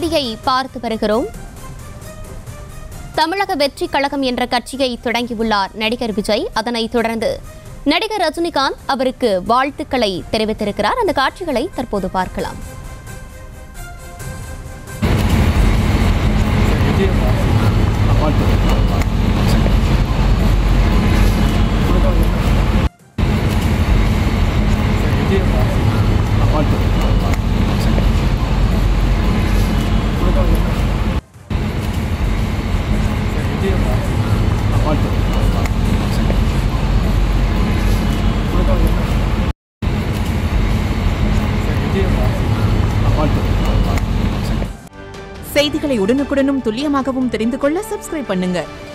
செய்தியை பார்த்து வருகிறோம். தமிழக வெற்றி கழகம் என்ற கட்சியை தொடங்கியுள்ளார் நடிகர் விஜய். அதனைத் தொடர்ந்து நடிகர் ரஜினிகாந்த் அவருக்கு வாழ்த்துக்களை தெரிவித்திருக்கிறார். அந்த காட்சிகளை தற்போது பார்க்கலாம். செய்திகளை உடனுக்குடனும் துல்லியமாகவும் தெரிந்து கொள்ள சப்ஸ்கிரைப் பண்ணுங்க.